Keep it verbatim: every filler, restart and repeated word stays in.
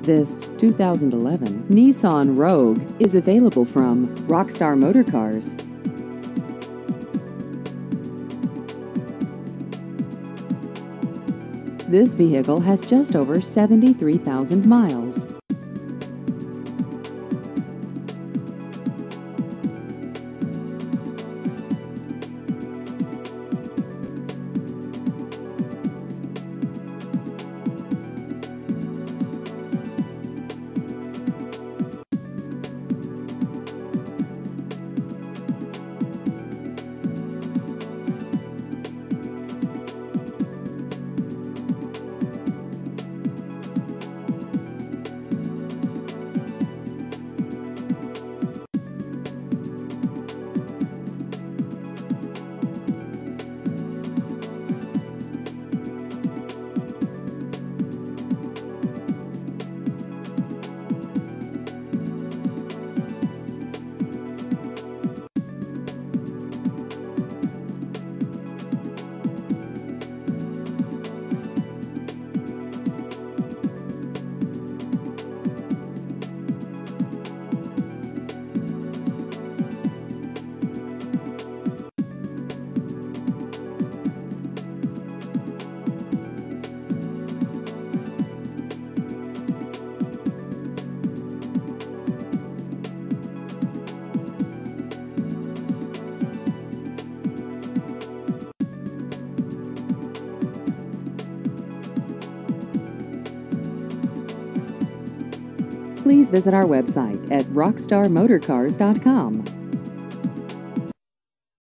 This two thousand eleven Nissan Rogue is available from Rockstar Motor Cars. This vehicle has just over seventy-three thousand miles. Please visit our website at rockstar motor cars dot com.